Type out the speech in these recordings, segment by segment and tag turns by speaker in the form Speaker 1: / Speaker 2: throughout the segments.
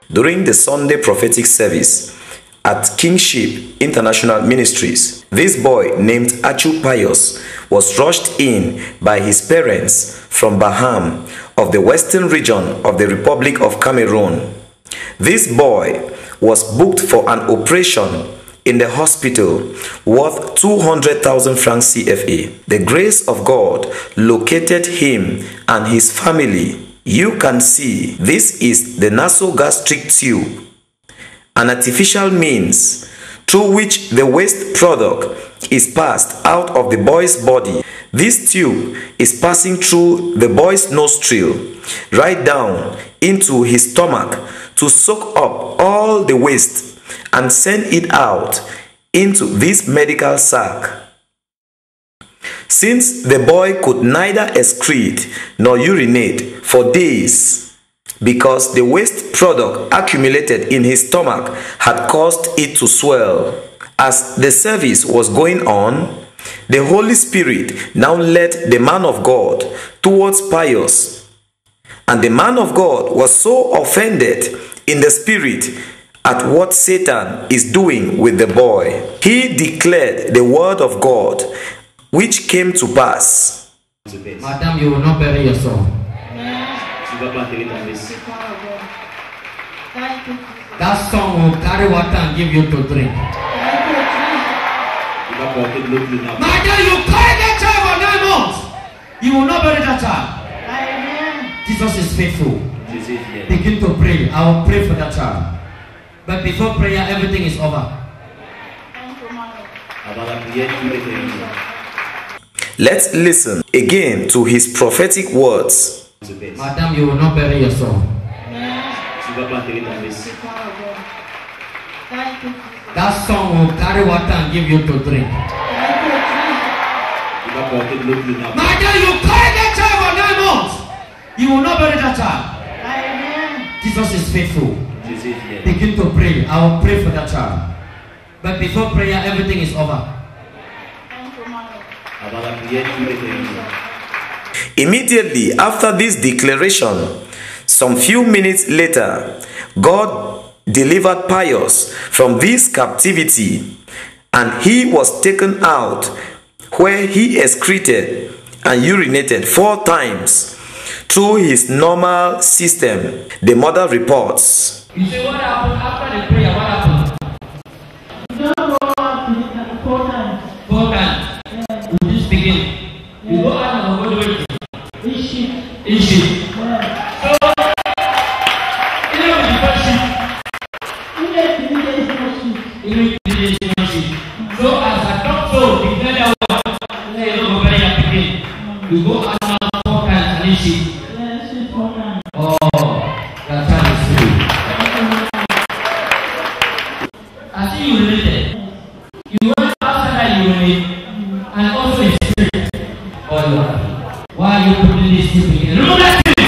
Speaker 1: during the Sunday prophetic service at Kingship International Ministries. This boy named Achu Pius was rushed in by his parents from Baham of the western region of the Republic of Cameroon. This boy was booked for an operation in the hospital worth 200,000 francs CFA. The grace of God located him and his family. You can see this is the nasogastric tube, an artificial means through which the waste product is passed out of the boy's body. This tube is passing through the boy's nostril right down into his stomach to soak up all the waste and send it out into this medical sac. Since the boy could neither excrete nor urinate for days because the waste product accumulated in his stomach had caused it to swell. As the service was going on, the Holy Spirit now led the man of God towards Pius, and the man of God was so offended in the spirit at what Satan is doing with the boy. He declared the word of God, which came to pass.
Speaker 2: Madam, you will not bury your soul. That song will carry water and give you to drink. Madam, you carry that child for 9 months. You will not bury that child. Jesus is faithful. Begin to pray. I will pray for that child. But before prayer, everything is over.
Speaker 1: Let's listen again to his prophetic words.
Speaker 2: Madam, you will not bury your soul. That song will carry water and give you to drink. Madam, you carry that child for 9 months. You will not bury that child. Jesus is faithful. Begin to pray. I will pray for that child. But before prayer, everything is over.
Speaker 1: Immediately after this declaration, some few minutes later, God delivered Pius from this captivity, and he was taken out, where he excreted and urinated 4 times through his normal system, the mother reports.
Speaker 2: You say, what happened after the prayer? What happened?
Speaker 3: You don't go out 4 times.
Speaker 2: 4 times. Yeah. You just begin. You go out and go to it.
Speaker 3: Each shift.
Speaker 2: Each shift.
Speaker 3: Yeah.
Speaker 2: So, even with the first shift. Even if the first shift. So, as a doctor, declare that one. Say, you don't go very happy. You go out and 4 times and each shift.
Speaker 3: Yeah, shift 4 times.
Speaker 2: Oh, that child is free. I see you related. You went after that unit and also in spirit. Oh Lord, why are you putting this thing in? Remove that thing!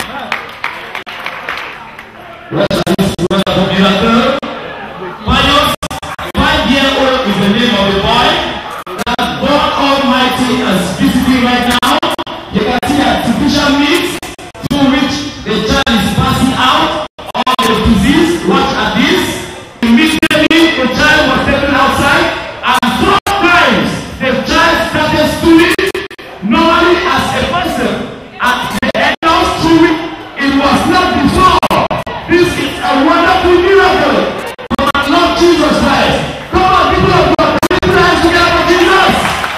Speaker 2: Pius, 5-year-old is the name of the boy. That God Almighty is visiting right now. You can see artificial means through which the child is passing out all the disease. Watch at this. Immediately the child was taken outside, and 4 times the child started stooling normally as a person. At the end of stooling, it was not before. This is a wonderful miracle from our Lord Jesus Christ. Come on, people of God, put your hands together for Jesus.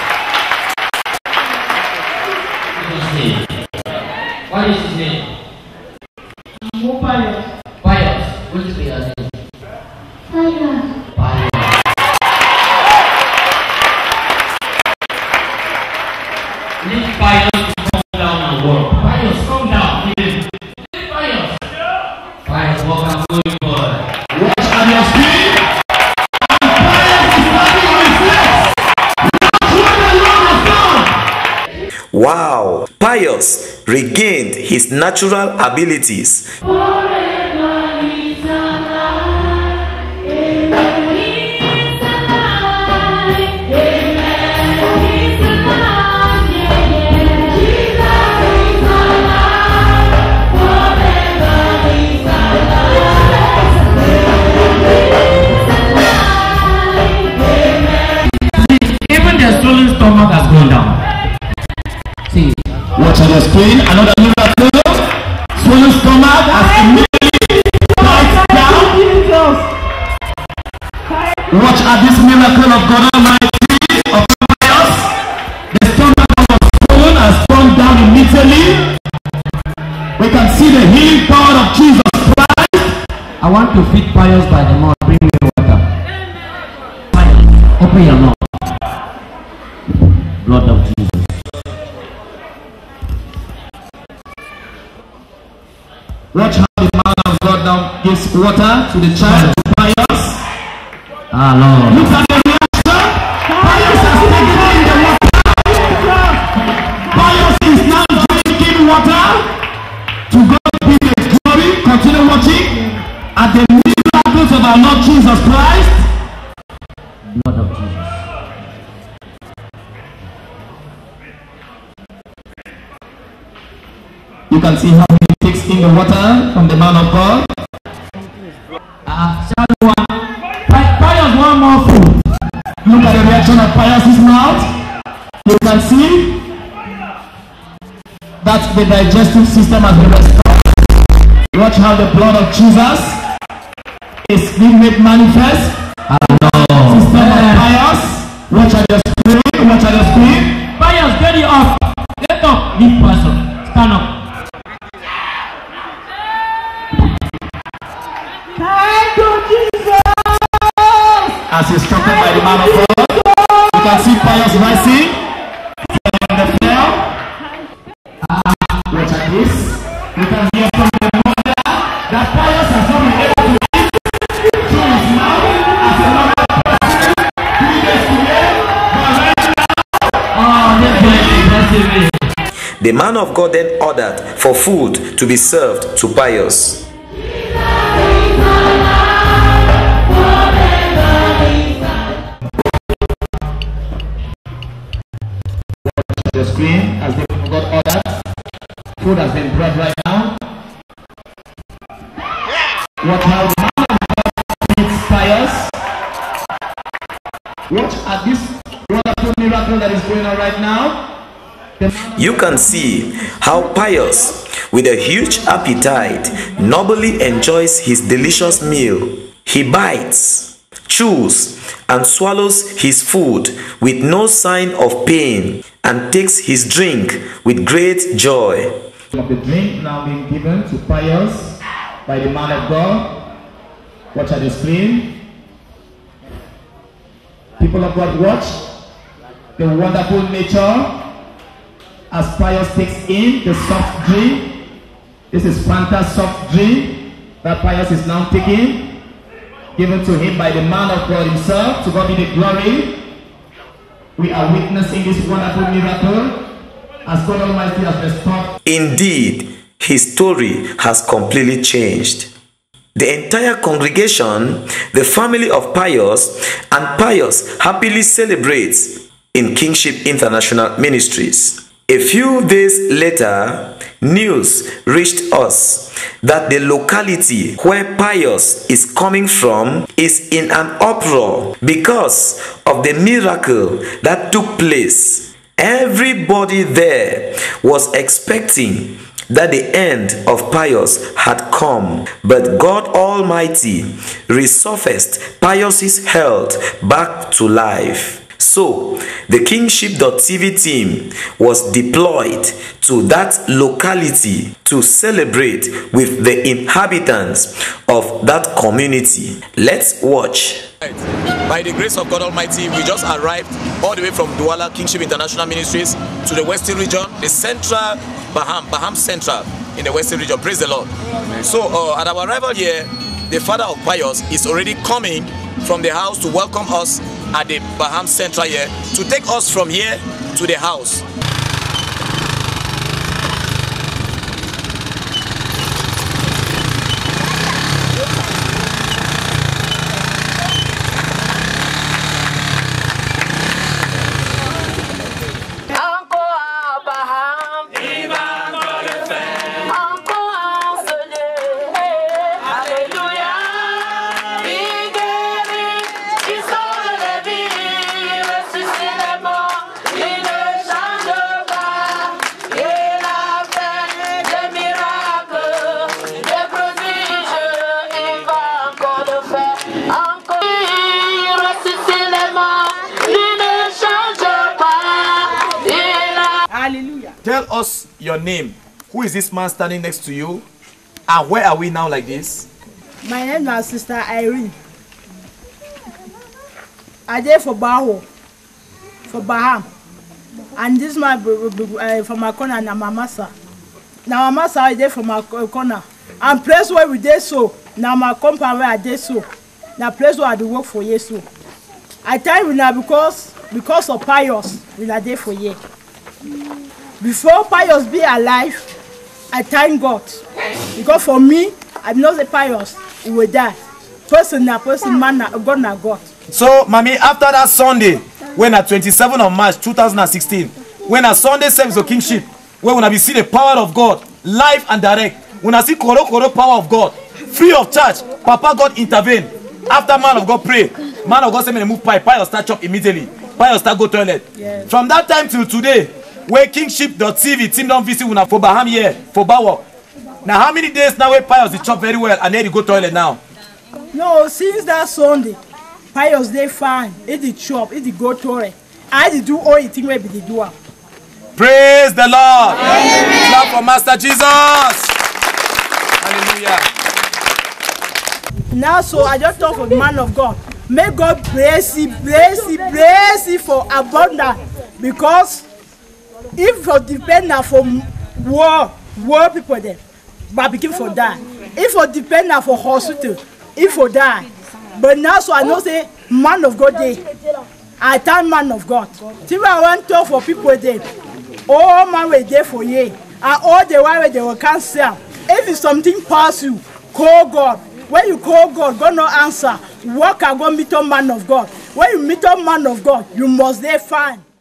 Speaker 2: What is his name?
Speaker 3: Pius.
Speaker 2: Pius. What is his name? Leave Pius to come down and work. Pius, come down. Leave Pius. Pius, welcome to you, boy. Watch on your screen. And Pius is standing on his legs. That's what the Lord has done.
Speaker 1: Wow! Pius regained his natural abilities.
Speaker 2: Watch on your screen. Another miracle. Swollen stomach has immediately died down. Watch at this miracle of God Almighty of Pius. The stomach was swollen has gone down immediately. We can see the healing power of Jesus Christ.
Speaker 4: I want to feed Pius by the mouth. Bring me water. Pius, open your mouth. Blood of Jesus.
Speaker 2: Watch how the man of God now gives water to the child, to Pius.
Speaker 4: Ah, Lord.
Speaker 2: Look at the reaction. Pius has taken in the water. Pius is now drinking water. To God be the glory. Continue watching at the miracles of our Lord Jesus Christ.
Speaker 4: Blood of Jesus.
Speaker 2: You can see how he takes in the water from the man of God.
Speaker 4: Pius, one more food.
Speaker 2: Look at the reaction of Pius' mouth. You can see that the digestive system has been restored. Watch how the blood of Jesus is being made manifest. System of Pius. Watch at the screen. Watch at the screen.
Speaker 4: Pius, get it up. Get up. Leave person. Stand up.
Speaker 3: Thank you, Jesus.
Speaker 2: As he's struck by the man of God, you can see Pius rising from the floor. Watch at this. You can hear from the mother that Pius has not been able to eat through his mouth as a normal person. 3 days today, but right now.
Speaker 1: The man of God then ordered for food to be served to Pius.
Speaker 2: The screen as the man of God ordered. Food has been brought right now. Watch how the man of God feeds Pius. Watch at this wonderful miracle that is going on right now.
Speaker 1: You can see how Pius, with a huge appetite, nobly enjoys his delicious meal. He bites, chews, and swallows his food with no sign of pain, and takes his drink with great joy.
Speaker 2: Of the drink now being given to Pius by the man of God. Watch at the screen. People of God, watch the wonderful nature as Pius takes in the soft drink. This is Fanta soft drink that Pius is now taking, given to him by the man of God himself. To God be the glory. We are witnessing this wonderful miracle as God Almighty has restored.
Speaker 1: Indeed, his story has completely changed. The entire congregation, the family of Pius, and Pius happily celebrates in Kingship International Ministries. A few days later, news reached us that the locality where Pius is coming from is in an uproar because of the miracle that took place. Everybody there was expecting that the end of Pius had come, but God Almighty resurfaced Pius's health back to life. So, the Kingship.TV team was deployed to that locality to celebrate with the inhabitants of that community. Let's watch.
Speaker 5: By the grace of God Almighty, we just arrived all the way from Douala, Kingship International Ministries, to the Western region, the central Baham Central in the Western region. Praise the Lord. So, at our arrival here, the father of Pius is already coming from the house to welcome us at the Baham Central here, to take us from here to the house.
Speaker 6: Ressuscite les morts, il ne change
Speaker 5: Tell us your name. Who is this man standing next to you? And where are we now like this?
Speaker 3: My name is Sister Irene. I did for Baham. And this man from my corner and my master. Now my master I did from my corner. And place where we did so. Now my compound where I did so. Now place where I do work for you so. I tell you now because of Pius we are there for you. Before Pius be alive, I thank God. Because for me, I'm not a Pius, he will die. Person, man, God, na God.
Speaker 5: So, Mommy, after that Sunday, when at 27th of March 2016, when a Sunday service of Kingship, where when I see the power of God, live and direct, when I see koro power of God, free of charge, Papa God intervene. After man of God pray, man of God say me move pipe, Pius start chop immediately. Pius start go toilet. Yes. From that time till today, where Kingship.TV team don't visit una for Baham here, for Bawo. Now how many days now where Pius they chop very well and then he go toilet now?
Speaker 3: No, since that Sunday, Pius they fine, he chop, he go toilet. I did do all the thing where they do.
Speaker 5: Praise the Lord. Clap for Master Jesus. Hallelujah.
Speaker 3: Now so I just talk for the man of God. May God bless you for abundance. Because if for depend for war people there, but begin for die. If for depend for hospital, if for die. But now so I know say man of God there. I thank man of God. Till I want to talk for people there. All man were there for you. And all the while they will cancel. If it's something pass you, call God. When you call God, God no answer. Walk and go meet a man of God. When you meet a man of God, you must there find.